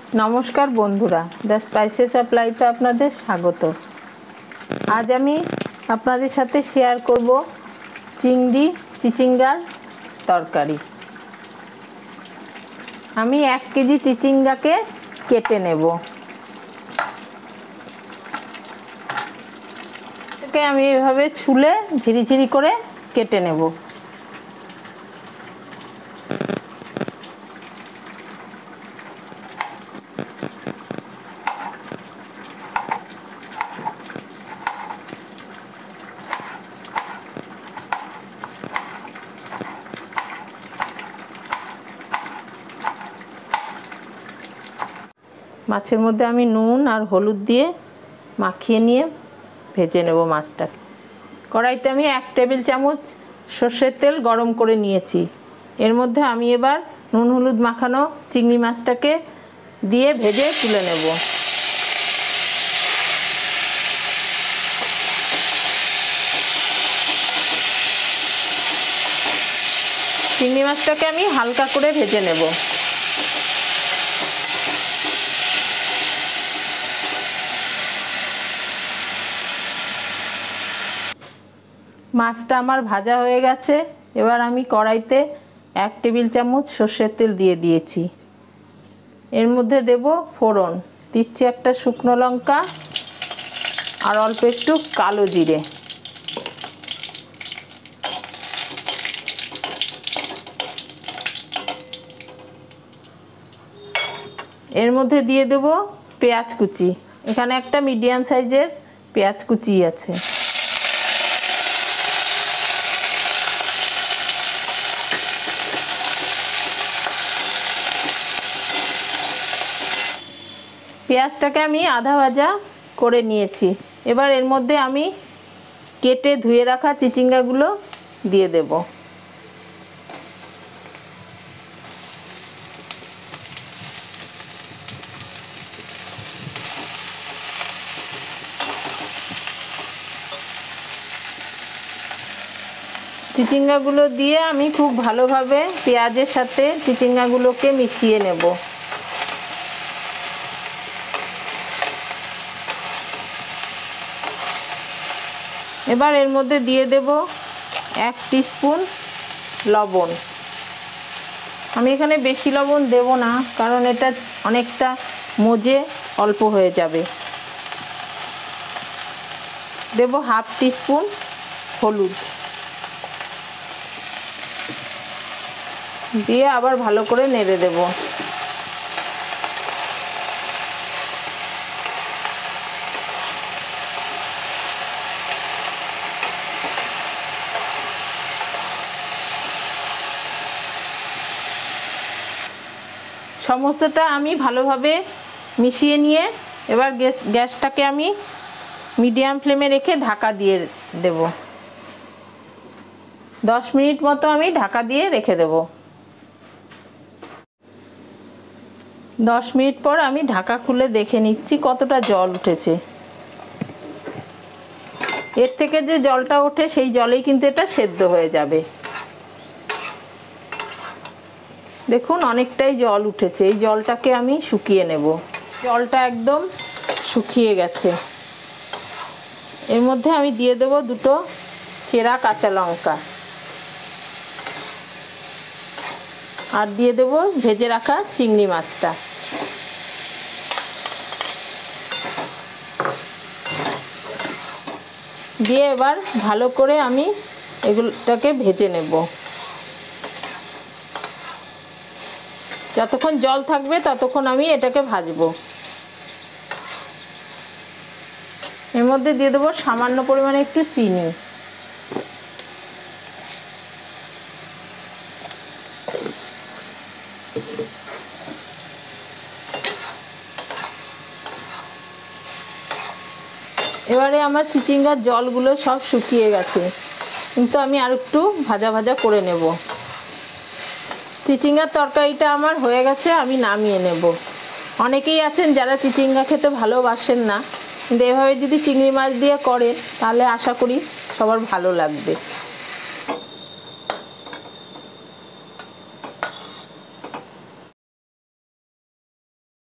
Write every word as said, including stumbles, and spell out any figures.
নমস্কার বন্ধুরা, the spices of লাইফে আপনাদের স্বাগত। আজ আমি আপনাদের সাথে শেয়ার করব চিংড়ি চিচিঙ্গার তরকারি। আমি এক কেজি চিচিঙ্গাকে কেটে নেব। এটাকে আমি এভাবে ছুলে ঝিরিঝিরি করে কেটে নেব। মাছের মধ্যে আমি নুন আর হলুদ দিয়ে মাখিয়ে নিয়ে ভেজে নেব মাছটাকে। কড়াইতে আমি এক টেবিল চামচ সর্ষের তেল গরম করে নিয়েছি। এর মধ্যে আমি এবার নুন হলুদ মাখানো চিংড়ি মাছটাকে দিয়ে ভেজে তুলে নেব। চিংড়ি মাছটাকে আমি হালকা করে ভেজে নেব। মাছটা আমার ভাজা হয়ে গেছে। এবার আমি কড়াইতে এক টেবিল চামচ সর্ষের তেল দিয়ে দিয়েছি। এর মধ্যে দেব ফোড়ন, দিচ্ছি একটা শুকনো লঙ্কা আর অল্প একটু কালো জিরে। এর মধ্যে দিয়ে দেব পেঁয়াজ কুচি। এখানে একটা মিডিয়াম সাইজের পেঁয়াজ কুচি আছে। পেঁয়াজটাকে আমি আধা ভাজা করে নিয়েছি। এবার এর মধ্যে আমি কেটে ধুয়ে রাখা চিচিঙ্গাগুলো দিয়ে দেব। চিচিঙ্গাগুলো দিয়ে আমি খুব ভালোভাবে পেঁয়াজের সাথে চিচিঙ্গাগুলোকে মিশিয়ে নেব। এবার এর মধ্যে দিয়ে দেব এক টিস্পুন লবণ। আমি এখানে বেশি লবণ দেব না, কারণ এটা অনেকটা মজে অল্প হয়ে যাবে। দেব হাফ টিস্পুন হলুদ, দিয়ে আবার ভালো করে নেড়ে দেব। সমস্তটা আমি ভালোভাবে মিশিয়ে নিয়ে এবার গ্যাস গ্যাসটাকে আমি মিডিয়াম ফ্লেমে রেখে ঢাকা দিয়ে দেব। দশ মিনিট মতো আমি ঢাকা দিয়ে রেখে দেব। দশ মিনিট পর আমি ঢাকা খুলে দেখে নিচ্ছি কতটা জল উঠেছে। এর থেকে যে জলটা ওঠে সেই জলেই কিন্তু এটা সেদ্ধ হয়ে যাবে। দেখুন অনেকটাই জল উঠেছে। এই জলটাকে আমি শুকিয়ে নেব। জলটা একদম শুকিয়ে গেছে। এর মধ্যে আমি দিয়ে দেব দুটো চেরা কাঁচা লঙ্কা আর দিয়ে দেব ভেজে রাখা চিংড়ি মাছটা। দিয়ে এবার ভালো করে আমি এগুলোটাকে ভেজে নেব। যতক্ষণ জল থাকবে ততক্ষণ আমি এটাকে ভাজবো। এর মধ্যে দিয়ে দেবো সামান্য পরিমাণে একটু চিনি। এবারে আমার চিচিঙ্গার জলগুলো সব শুকিয়ে গেছে, কিন্তু আমি আর একটু ভাজা ভাজা করে নেব। চিচিঙ্গার তরকারিটা আমার হয়ে গেছে, আমি নামিয়ে নেব। অনেকেই আছেন যারা চিচিঙ্গা খেতে ভালোবাসেন না, কিন্তু এভাবে যদি চিংড়ি মাছ দিয়ে করেন তাহলে আশা করি সবার ভালো লাগবে।